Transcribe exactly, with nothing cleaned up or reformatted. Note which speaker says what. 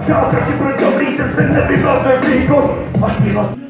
Speaker 1: Přátelky pro dobrý jsem se nevyvládne výkon. Máš milost